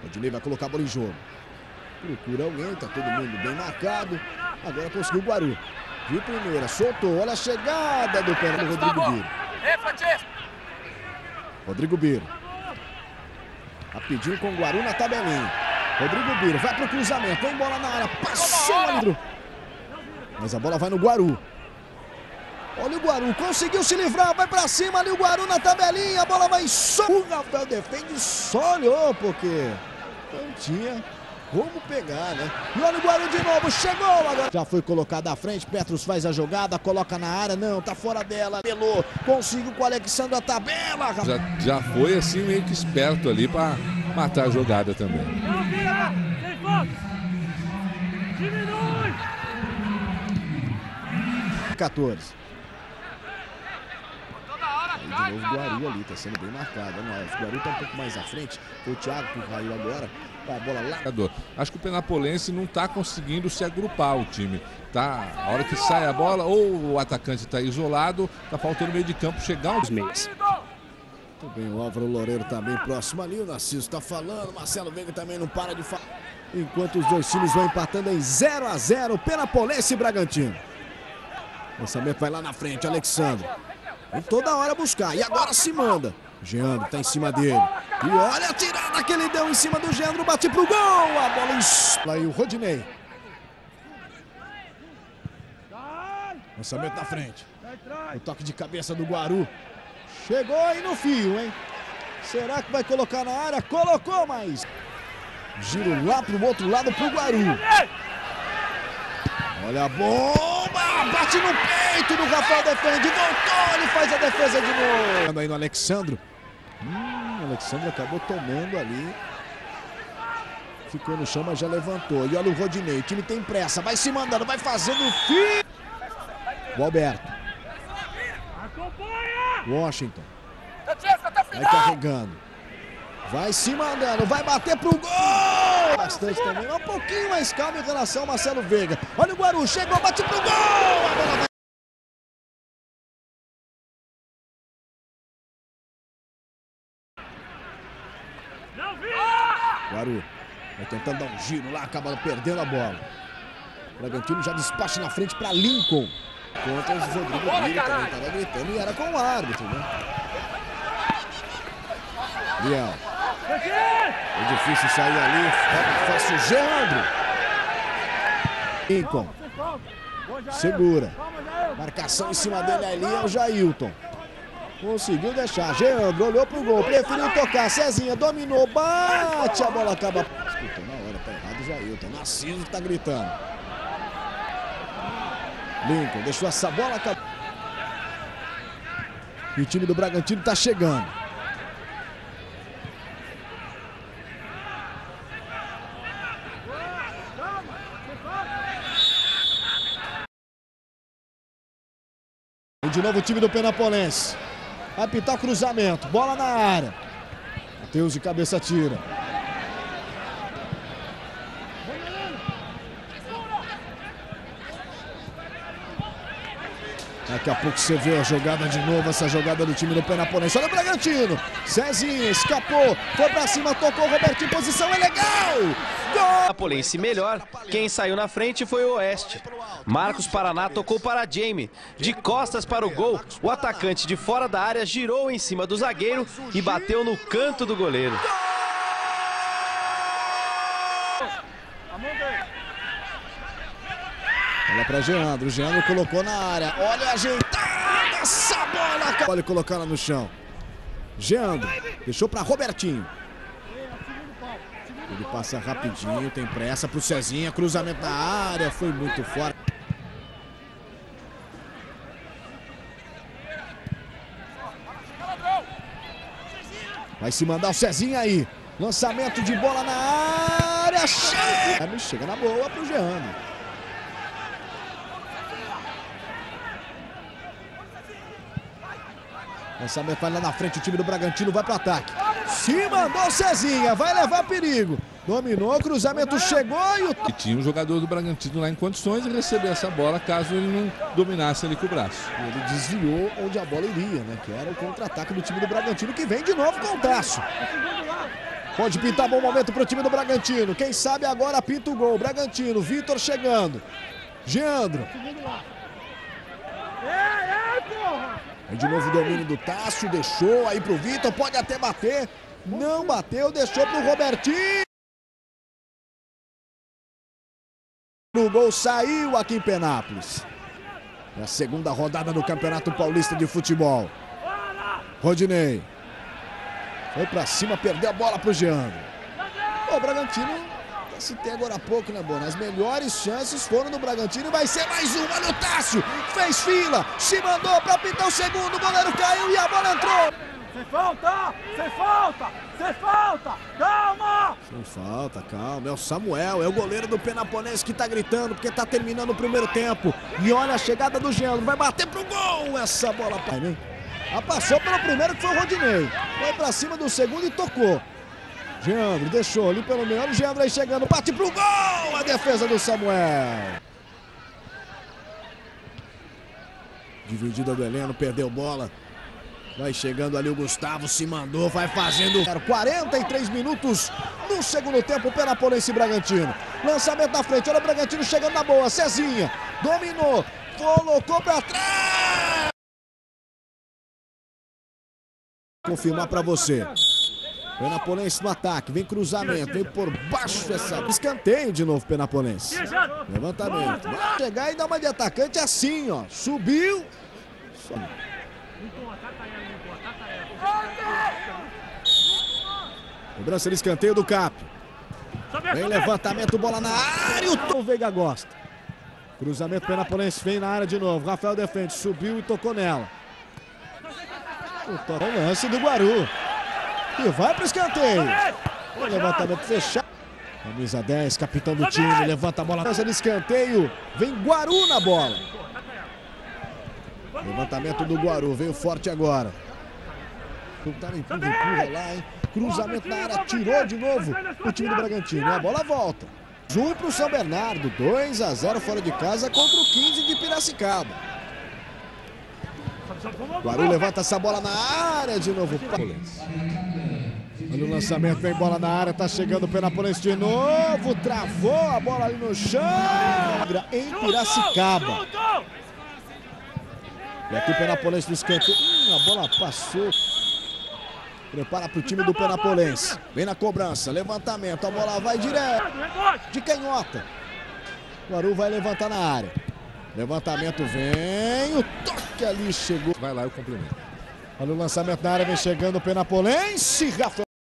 Rodinei vai colocar a bola em jogo. Procura alguém, tá todo mundo bem marcado. Agora conseguiu o Guaru. Viu primeira, soltou, olha a chegada do pé do Rodrigo Biro. Rodrigo Biro. Rapidinho com o Guaru na tabelinha. Rodrigo Biro vai pro cruzamento, vem bola na área, passou ali. Mas a bola vai no Guaru. Olha o Guaru, conseguiu se livrar, vai pra cima ali o Guaru na tabelinha, a bola vai só. O Rafael defende, só olhou, porque não tinha como pegar, né? E olha o Guaru de novo, chegou agora. Já foi colocado à frente, Petros faz a jogada, coloca na área, não, tá fora dela. Pelou, conseguiu com o Alexandre a tabela. Já foi assim meio que esperto ali pra matar a jogada também. 14. Aí de novo o Guaru ali, tá sendo bem marcado. O Guaru tá um pouco mais à frente. Foi o Thiago que caiu agora. A bola lá. Acho que o Penapolense não tá conseguindo se agrupar o time. Tá, a hora que sai a bola, ou o atacante tá isolado, tá faltando meio de campo chegar aos meios. Muito bem, o Álvaro Loureiro tá bem próximo ali. O Narciso tá falando. Marcelo Veiga também não para de falar. Enquanto os dois times vão empatando em 0-0. Penapolense e Bragantino. Lançamento vai lá na frente, Alexandre. Vem toda hora buscar. E agora se manda. Geandro tá em cima dele. E olha a tirada que ele deu em cima do Geandro. Bate pro gol. A bola lá e o Rodinei. Lançamento na frente. O toque de cabeça do Guaru. Chegou aí no fio, hein? Será que vai colocar na área? Colocou, mas... Giro lá pro outro lado pro Guaru. Olha a bomba! Bate no peito do Rafael, defende, voltou, ele faz a defesa de novo. Aí no Alexandro. O Alexandro acabou tomando ali. Ficou no chão, mas já levantou. E olha o Rodinei, o time tem pressa, vai se mandando, vai fazendo o fim. O Alberto. Washington. Vai carregando. Vai se mandando, vai bater pro gol! Bastante também, um pouquinho mais calmo em relação ao Marcelo Veiga. Olha o Guaru, chegou, bate pro gol! A bola vai... Guaru vai tentando dar um giro lá, acaba perdendo a bola. O Bragantino já despacha na frente para Lincoln. Contra o Rodrigo Biro, também estava gritando e era com o árbitro, né? Biel. É difícil sair ali, fácil, Geandro. Lincoln. Segura. Marcação em cima dele ali é o Jailton. Conseguiu deixar, Geandro olhou pro gol, preferiu tocar, Cezinha dominou, bate, a bola acaba... Escutou na hora, tá errado o Jailton, Narciso que tá gritando. Lincoln deixou essa bola acabar. E o time do Bragantino tá chegando. E de novo o time do Penapolense. Vai pitar o cruzamento, bola na área. Matheus de cabeça tira. Daqui a pouco você vê a jogada de novo, essa jogada do time do Penapolense. Olha o Bragantino. Cezinha escapou, foi pra cima, tocou o Roberto em posição, é legal! Gol! Penapolense melhor, quem saiu na frente foi o Oeste. Marcos Paraná tocou para Jamie. De costas para o gol, o atacante de fora da área girou em cima do zagueiro e bateu no canto do goleiro. Olha para Geandro, o Geandro colocou na área, olha a ajeitada, essa bola, olha colocar ela no chão. Geandro, deixou para Robertinho. Ele passa rapidinho, tem pressa pro Cezinha, cruzamento na área, foi muito fora. Vai se mandar o Cezinha aí, lançamento de bola na área, chega na boa pro Geandro. Lançamento vai lá na frente, o time do Bragantino vai para o ataque. Se mandou Cezinha, vai levar perigo. Dominou, cruzamento chegou e o... E tinha um jogador do Bragantino lá em condições de receber essa bola caso ele não dominasse ali com o braço. Ele desviou onde a bola iria, né? Que era o contra-ataque do time do Bragantino que vem de novo com o braço. Pode pintar bom momento para o time do Bragantino. Quem sabe agora pinta o gol. Bragantino, Vitor chegando. Geandro. Aí de novo o domínio do Tássio. Deixou aí pro Vitor. Pode até bater. Não bateu, deixou pro Robertinho. O gol saiu aqui em Penápolis. É a segunda rodada do Campeonato Paulista de Futebol. Rodinei. Foi pra cima, perdeu a bola pro Geandro. O Bragantino, citei agora há pouco, né, Bona? As melhores chances foram do Bragantino e vai ser mais um. Olha o Tássio, fez fila, se mandou pra pintar o segundo, o goleiro caiu e a bola entrou. Sem falta, sem falta, sem falta, calma! Sem falta, calma, é o Samuel, é o goleiro do Penaponense que tá gritando porque tá terminando o primeiro tempo. E olha a chegada do Geandro, vai bater pro gol, essa bola, pai, né? Passou pelo primeiro que foi o Rodinei. Foi pra cima do segundo e tocou. Geandro deixou ali pelo meio. O Geandro aí chegando, bate pro gol! A defesa do Samuel. Dividida do Heleno, perdeu bola. Vai chegando ali o Gustavo, se mandou, vai fazendo 43 minutos no segundo tempo, Penaponense e Bragantino. Lançamento na frente, olha o Bragantino chegando na boa. Cezinha, dominou, colocou pra trás. Confirmar pra você. Penaponense no ataque, vem cruzamento, vem por baixo essa. Escanteio de novo, Penaponense. Levantamento, vai chegar e dar uma de atacante assim, ó. Subiu. Cobrança de escanteio do Cap. Vem levantamento, bola na área. O Veiga gosta. Cruzamento, Penaponense vem na área de novo. Rafael defende, subiu e tocou nela. O lance do Guaru. E vai pro escanteio. O levantamento fechado. Camisa 10, capitão do time. Levanta a bola. Lança de escanteio. Vem Guaru na bola. Levantamento do Guaru. Veio forte agora. Empurra lá, hein? Cruzamento na área. Tirou de novo o time do Bragantino. A bola volta. 1 pro São Bernardo. 2-0 fora de casa contra o 15 de Piracicaba. Guaru levanta essa bola na área de novo. Olha o lançamento, vem bola na área, tá chegando o Penaponense de novo, travou a bola ali no chão, em Piracicaba. E aqui o Penaponense no escanteio, a bola passou. Prepara para o time do Penaponense, vem na cobrança, levantamento, a bola vai direto, de canhota. Guaru vai levantar na área. Levantamento vem, o toque ali chegou. Vai lá, eu complemento. Olha o lançamento na área, vem chegando o Penaponense. Rafael